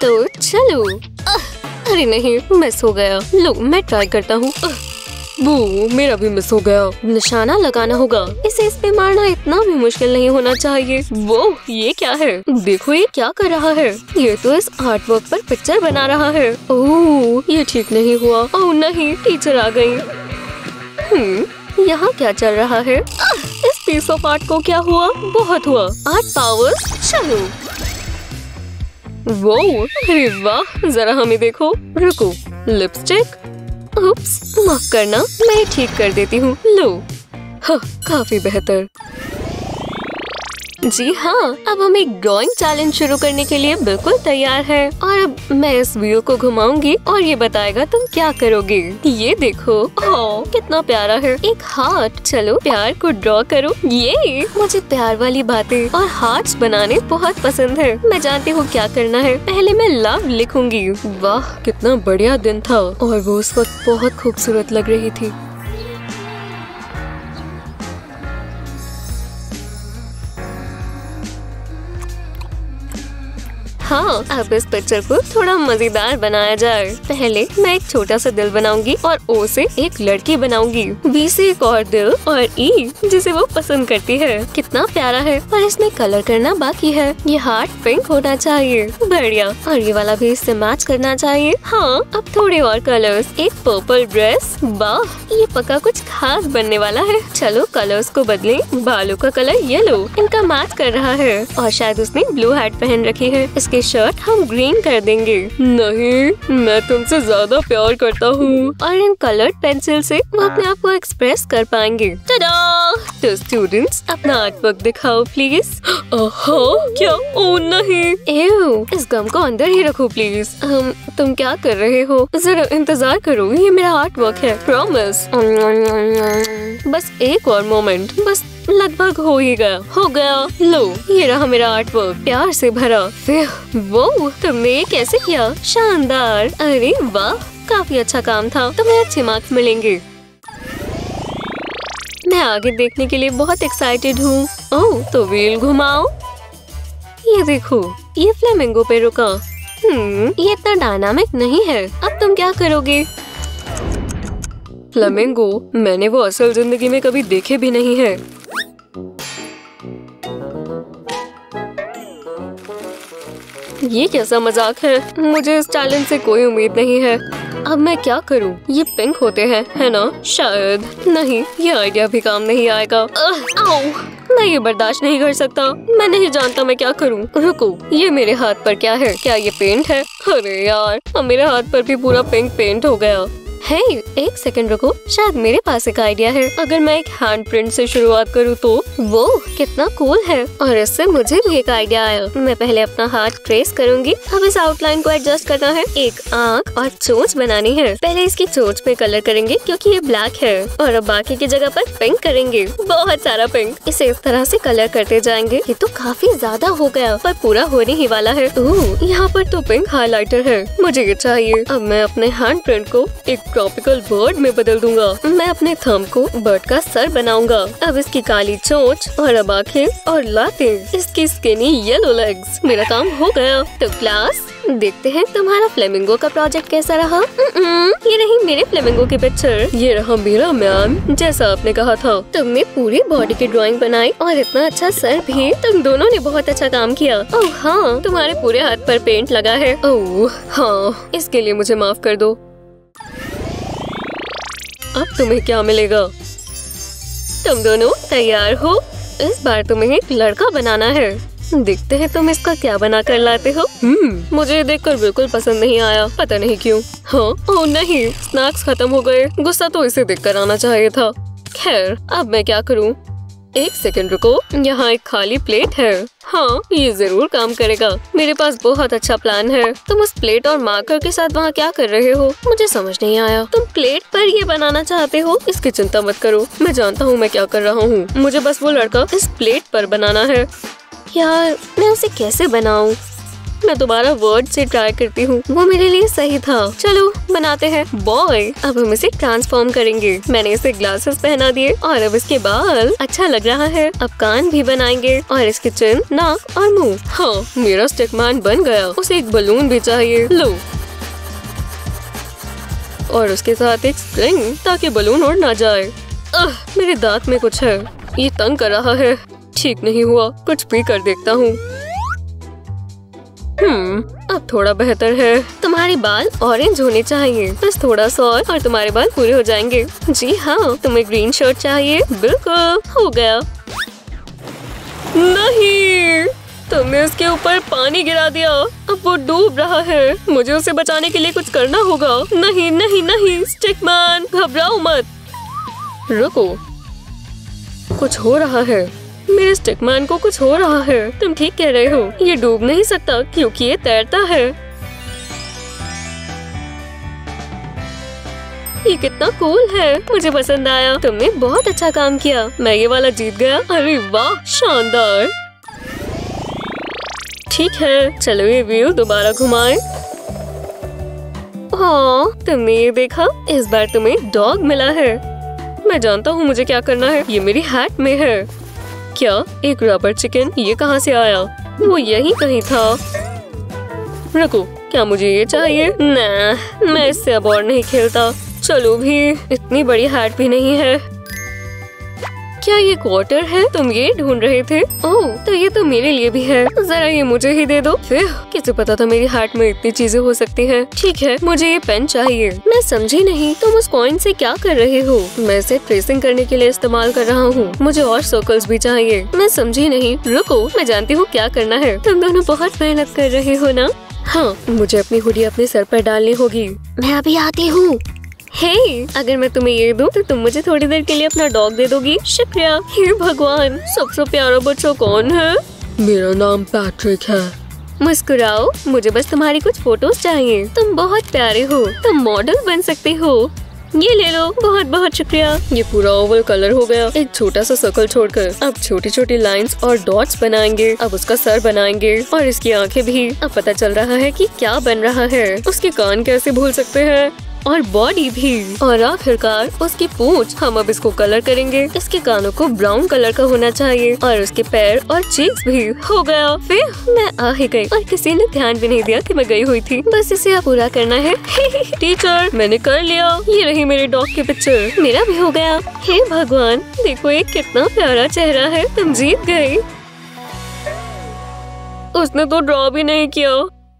तो चलो। अरे नहीं, मिस हो गया। लो मैं ट्राई करता हूँ। वो मेरा भी मिस हो गया। निशाना लगाना होगा। इसे इस पे मारना इतना भी मुश्किल नहीं होना चाहिए। वो ये क्या है? देखो ये क्या कर रहा है। ये तो इस आर्ट वर्क पर पिक्चर बना रहा है। ओह ये ठीक नहीं हुआ। ओह नहीं, टीचर आ गई। यहाँ क्या चल रहा है? इस पीस ऑफ आर्ट को क्या हुआ? बहुत हुआ। आर्ट पावर्स चलो। वो अरे वाह, जरा हमें देखो। रुको, लिपस्टिक। उप्स, माफ करना, मैं ठीक कर देती हूँ। लो हाँ, काफी बेहतर। जी हाँ, अब हम एक ड्राइंग चैलेंज शुरू करने के लिए बिल्कुल तैयार हैं। और अब मैं इस व्हील को घुमाऊंगी और ये बताएगा तुम क्या करोगे। ये देखो, ओह कितना प्यारा है। एक हार्ट। चलो प्यार को ड्रॉ करो। ये मुझे प्यार वाली बातें और हार्ट्स बनाने बहुत पसंद है। मैं जानती हूँ क्या करना है। पहले मैं लव लिखूंगी। वाह कितना बढ़िया दिन था और वो उस वक्त बहुत खूबसूरत लग रही थी। हाँ, अब इस पिक्चर को थोड़ा मजेदार बनाया जाए। पहले मैं एक छोटा सा दिल बनाऊंगी और ओ से एक लड़की बनाऊंगी। बी से एक और दिल और ई जिसे वो पसंद करती है। कितना प्यारा है, पर इसमें कलर करना बाकी है। ये हार्ट पिंक होना चाहिए। बढ़िया। और ये वाला भी इससे मैच करना चाहिए। हाँ, अब थोड़े और कलर्स। एक पर्पल ड्रेस। वाह, ये पक्का कुछ खास बनने वाला है। चलो कलर्स को बदलें। बालों का कलर येलो इनका मैच कर रहा है और शायद उसने ब्लू हैट पहन रखी है। इसके शर्ट हम ग्रीन कर देंगे। नहीं, मैं तुमसे ज्यादा प्यार करता हूँ। और इन कलर्ड पेंसिल से वो अपने आप को एक्सप्रेस कर पाएंगे। तो स्टूडेंट्स अपना आर्ट वर्क दिखाओ प्लीज। क्या? ओ नहीं, एव, इस गम को अंदर ही रखो प्लीज। तुम क्या कर रहे हो? जरा इंतजार करो, ये मेरा आर्ट वर्क है, प्रॉमिस। बस एक और मोमेंट, बस लगभग हो ही गया। हो गया। लो ये रहा मेरा आर्ट वर्क, प्यार से भरा। वो तुमने ये कैसे किया? शानदार। अरे वाह, काफी अच्छा काम था। तुम्हें अच्छे मार्क्स मिलेंगे। मैं आगे देखने के लिए बहुत एक्साइटेड हूँ। ओह तो व्हील घुमाओ। ये देखो, ये फ्लेमिंगो पे रुका। ये इतना डायनामिक नहीं है। अब तुम क्या करोगे? फ्लेमिंगो, मैंने वो असल जिंदगी में कभी देखे भी नहीं है। ये कैसा मजाक है? मुझे इस चैलेंज से कोई उम्मीद नहीं है। अब मैं क्या करूं? ये पिंक होते हैं, है ना? शायद नहीं, ये आइडिया भी काम नहीं आएगा। आओ, मैं ये बर्दाश्त नहीं कर सकता। मैं नहीं जानता मैं क्या करूं। रुको, ये मेरे हाथ पर क्या है? क्या ये पेंट है? अरे यार, अब मेरे हाथ पर भी पूरा पिंक पेंट हो गया। हे, एक सेकंड रुको, शायद मेरे पास एक आइडिया है। अगर मैं एक हैंड प्रिंट से शुरुआत करूँ तो? वो कितना कूल है। और इससे मुझे भी एक आइडिया आया। मैं पहले अपना हाथ ट्रेस करूंगी। अब इस आउटलाइन को एडजस्ट करना है। एक आँख और चोंच बनानी है। पहले इसकी चोंच पे कलर करेंगे क्योंकि ये ब्लैक है। और अब बाकी की जगह पर पिंक करेंगे, बहुत सारा पिंक। इसे इस तरह से कलर करते जाएंगे। ये तो काफी ज्यादा हो गया, पर पूरा होने ही वाला है। ओह, यहाँ पर तो पिंक हाइलाइटर है, मुझे ये चाहिए। अब मैं अपने हैंड प्रिंट को एक ट्रॉपिकल बर्ड में बदल दूंगा। मैं अपने थंब को बर्ड का सर बनाऊंगा। अब इसकी काली चोंच और अब आंखें और लातें। इसकी स्किनी येलो लेग्स। मेरा काम हो गया। तो क्लास, देखते हैं तुम्हारा फ्लेमिंगो का प्रोजेक्ट कैसा रहा। ये रही मेरे फ्लेमिंगो की पिक्चर। ये रहा मेरा मैम, जैसा आपने कहा था। तुमने पूरी बॉडी की ड्राइंग बनाई और इतना अच्छा सर भी। तुम दोनों ने बहुत अच्छा काम किया। ओह हाँ, तुम्हारे पूरे हाथ पर पेंट लगा है। ओह हाँ, इसके लिए मुझे माफ कर दो। अब तुम्हें क्या मिलेगा? तुम दोनों तैयार हो? इस बार तुम्हें एक लड़का बनाना है। देखते हैं तुम इसका क्या बना कर लाते हो। मुझे देखकर बिल्कुल पसंद नहीं आया, पता नहीं क्यों। हाँ, ओह नहीं, स्नैक्स खत्म हो गए। गुस्सा तो इसे देखकर आना चाहिए था। खैर, अब मैं क्या करूँ? एक सेकंड रुको, यहाँ एक खाली प्लेट है। हाँ, ये जरूर काम करेगा। मेरे पास बहुत अच्छा प्लान है। तुम उस प्लेट और मार्कर के साथ वहाँ क्या कर रहे हो? मुझे समझ नहीं आया। तुम प्लेट पर ये बनाना चाहते हो? इसकी चिंता मत करो, मैं जानता हूँ मैं क्या कर रहा हूँ। मुझे बस वो लड़का इस प्लेट पर बनाना है। यार, मैं उसे कैसे बनाऊँ? मैं दोबारा वर्ड से ट्राई करती हूँ, वो मेरे लिए सही था। चलो बनाते हैं बॉय। अब हम इसे ट्रांसफॉर्म करेंगे। मैंने इसे ग्लासेस पहना दिए और अब इसके बाल अच्छा लग रहा है। अब कान भी बनाएंगे और इसके चिन, नाक और मुंह। हाँ, मेरा स्टिकमैन बन गया। उसे एक बलून भी चाहिए। लो, और उसके साथ एक स्ट्रिंग ताकि बलून उड़ ना जाए। मेरे दांत में कुछ है, ये तंग कर रहा है। ठीक नहीं हुआ, कुछ भी कर देखता हूँ। अब थोड़ा बेहतर है। तुम्हारे बाल ऑरेंज होने चाहिए, बस थोड़ा सा और तुम्हारे बाल पूरे हो जाएंगे। जी हाँ, तुम्हें ग्रीन शर्ट चाहिए? बिल्कुल, हो गया। नहीं, तुमने उसके ऊपर पानी गिरा दिया। अब वो डूब रहा है। मुझे उसे बचाने के लिए कुछ करना होगा। नहीं नहीं नहीं, स्टिकमैन घबराओ मत। रुको, कुछ हो रहा है। मेरे स्टिकमैन को कुछ हो रहा है। तुम ठीक कह रहे हो, ये डूब नहीं सकता क्योंकि ये तैरता है। ये कितना कूल है, मुझे पसंद आया। तुमने बहुत अच्छा काम किया। मैं ये वाला जीत गया। अरे वाह, शानदार। ठीक है, चलो ये व्हील दोबारा घुमाएं। हाँ, तुमने ये देखा? इस बार तुम्हें डॉग मिला है। मैं जानता हूँ मुझे क्या करना है। ये मेरी हैट में है। क्या एक रबर चिकन? ये कहाँ से आया? वो यहीं कहीं था। रुको, क्या मुझे ये चाहिए? ना, मैं इससे अब और नहीं खेलता। चलो भी, इतनी बड़ी हैट भी नहीं है। क्या ये क्वार्टर है? तुम ये ढूंढ रहे थे? ओह, तो ये तो मेरे लिए भी है। जरा ये मुझे ही दे दो। फिर किसे पता था मेरी हैट में इतनी चीजें हो सकती हैं। ठीक है, मुझे ये पेन चाहिए। मैं समझी नहीं, तुम उस कॉइन से क्या कर रहे हो? मैं इसे ट्रेसिंग करने के लिए इस्तेमाल कर रहा हूँ। मुझे और सर्कल्स भी चाहिए। मैं समझी नहीं। रुको, मैं जानती हूँ क्या करना है। तुम दोनों बहुत मेहनत कर रहे हो ना? हाँ, मुझे अपनी हुडी अपने सर पर डालनी होगी। मैं अभी आती हूँ। हे, अगर मैं तुम्हें ये दूं तो तुम मुझे थोड़ी देर के लिए अपना डॉग दे दोगी? शुक्रिया। हे भगवान, सबसे प्यारा बच्चा कौन है? मेरा नाम पैट्रिक है। मुस्कुराओ, मुझे बस तुम्हारी कुछ फोटोज चाहिए। तुम बहुत प्यारे हो, तुम मॉडल बन सकते हो। ये ले लो, बहुत बहुत शुक्रिया। ये पूरा ओवल कलर हो गया, एक छोटा सा सर्कल छोड़कर। अब छोटी छोटी लाइंस और डॉट्स बनाएंगे। अब उसका सर बनाएंगे और इसकी आंखें भी। अब पता चल रहा है कि क्या बन रहा है। उसके कान कैसे भूल सकते हैं, और बॉडी भी, और आखिरकार उसकी पूंछ। हम अब इसको कलर करेंगे। इसके कानों को ब्राउन कलर का होना चाहिए और उसके पैर और चीक्स भी। हो गया। फिर मैं आ ही गई और किसी ने ध्यान भी नहीं दिया कि मैं गई हुई थी। बस इसे अब पूरा करना है। टीचर, मैंने कर लिया। ये रही मेरे डॉग की पिक्चर। मेरा भी हो गया। हे भगवान, देखो ये कितना प्यारा चेहरा है। तुम जीत गई। उसने तो ड्रॉ भी नहीं किया।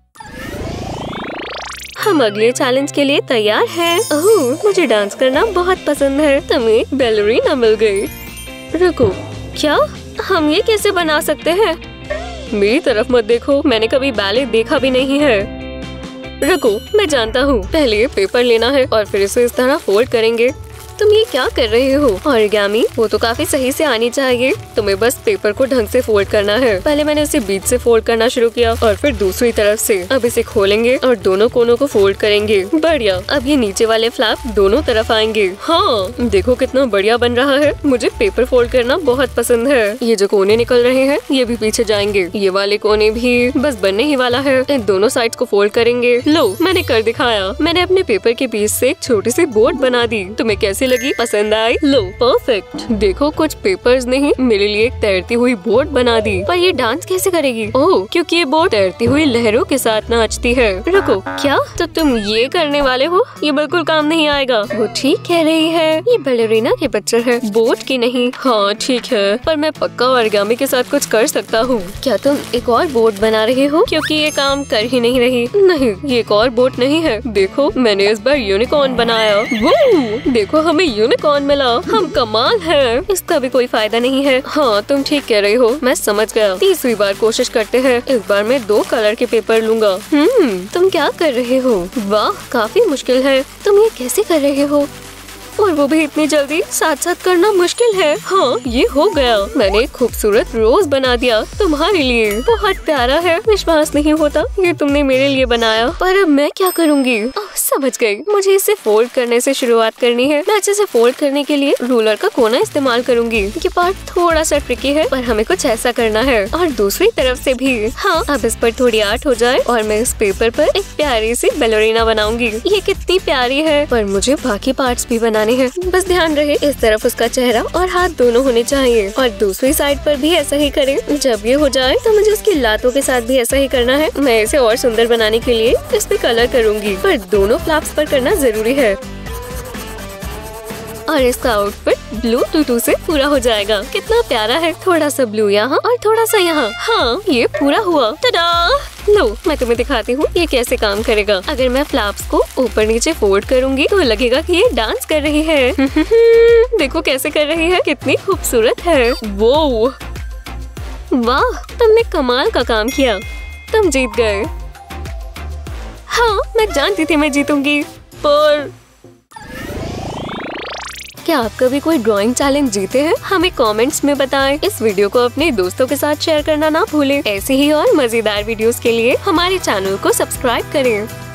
हम अगले चैलेंज के लिए तैयार हैं। ओह, मुझे डांस करना बहुत पसंद है। तुम्हें बैलरीना मिल गई। रुको, क्या हम ये कैसे बना सकते हैं? मेरी तरफ मत देखो, मैंने कभी बैले देखा भी नहीं है। रुको, मैं जानता हूँ। पहले ये पेपर लेना है और फिर इसे इस तरह फोल्ड करेंगे। तुम ये क्या कर रहे हो? ओरिगामी, वो तो काफी सही से आनी चाहिए। तुम्हें बस पेपर को ढंग से फोल्ड करना है। पहले मैंने इसे बीच से फोल्ड करना शुरू किया और फिर दूसरी तरफ से। अब इसे खोलेंगे और दोनों कोनों को फोल्ड करेंगे। बढ़िया। अब ये नीचे वाले फ्लैप दोनों तरफ आएंगे। हाँ, देखो कितना बढ़िया बन रहा है। मुझे पेपर फोल्ड करना बहुत पसंद है। ये जो कोने निकल रहे हैं, ये भी पीछे जाएंगे। ये वाले कोने भी बस बनने ही वाला है। इन दोनों साइड को फोल्ड करेंगे। लो, मैंने कर दिखाया। मैंने अपने पेपर के बीच से एक छोटी सी बोर्ड बना दी। तुम्हें कैसी लगी? पसंद आई? लो, परफेक्ट। देखो, कुछ पेपर्स नहीं, मेरे लिए एक तैरती हुई बोट बना दी। पर ये डांस कैसे करेगी? ओह, क्योंकि ये बोट तैरती हुई लहरों के साथ नाचती है। रुको, क्या? तो तुम ये करने वाले हो? ये बिल्कुल काम नहीं आएगा। वो ठीक कह रही है, ये बैलरीना की पिक्चर है, बोट की नहीं। हाँ ठीक है, पर मैं पक्का ओरिगामी के साथ कुछ कर सकता हूँ। क्या तुम एक और बोट बना रहे हो? क्योंकि ये काम कर ही नहीं रही। नहीं, ये एक और बोट नहीं है। देखो, मैंने इस बार यूनिकॉर्न बनाया। वो देखो, हमें यूनिकॉर्न मिला। हम कमाल है। इसका भी कोई फायदा नहीं है। हाँ, तुम ठीक कह रही हो, मैं समझ गया। तीसरी बार कोशिश करते हैं। इस बार मैं 2 कलर के पेपर लूंगा। तुम क्या कर रहे हो? वाह, काफी मुश्किल है। तुम ये कैसे कर रहे हो? और वो भी इतनी जल्दी? साथ साथ करना मुश्किल है। हाँ, ये हो गया। मैंने एक खूबसूरत रोज बना दिया तुम्हारे लिए। बहुत प्यारा है। विश्वास नहीं होता ये तुमने मेरे लिए बनाया। पर अब मैं क्या करूँगी? समझ गई। मुझे इसे फोल्ड करने से शुरुआत करनी है। मैं अच्छे से फोल्ड करने के लिए रूलर का कोना इस्तेमाल करूंगी। ये पार्ट थोड़ा सा ट्रिकी है, पर हमें कुछ ऐसा करना है। और दूसरी तरफ से भी। हाँ, अब इस पर थोड़ी आर्ट हो जाए और मैं इस पेपर पर एक प्यारी सी बैलरीना बनाऊंगी। ये कितनी प्यारी है, पर मुझे बाकी पार्ट्स भी बनाने हैं। बस ध्यान रहे इस तरफ उसका चेहरा और हाथ दोनों होने चाहिए, और दूसरी साइड पर भी ऐसा ही करें। जब ये हो जाए तो मुझे उसकी लातों के साथ भी ऐसा ही करना है। मैं इसे और सुंदर बनाने के लिए इस पे कलर करूंगी, पर दोनों फ्लैप्स पर करना जरूरी है। और इसका आउटफिट ब्लू टूटू से पूरा हो जाएगा। कितना प्यारा है। थोड़ा सा ब्लू यहाँ और थोड़ा सा यहाँ। हाँ, ये पूरा हुआ। टडा! लो, मैं तुम्हें दिखाती हूँ ये कैसे काम करेगा। अगर मैं फ्लैप्स को ऊपर नीचे फोल्ड करूंगी तो लगेगा कि ये डांस कर रही है। देखो कैसे कर रही है, कितनी खूबसूरत है। वो वाह, तुमने कमाल का काम किया। तुम जीत गए। हाँ, मैं जानती थी मैं जीतूंगी, पर क्या आप कभी कोई ड्राइंग चैलेंज जीते हैं? हमें कमेंट्स में बताएं। इस वीडियो को अपने दोस्तों के साथ शेयर करना ना भूलें। ऐसी ही और मजेदार वीडियोस के लिए हमारे चैनल को सब्सक्राइब करें।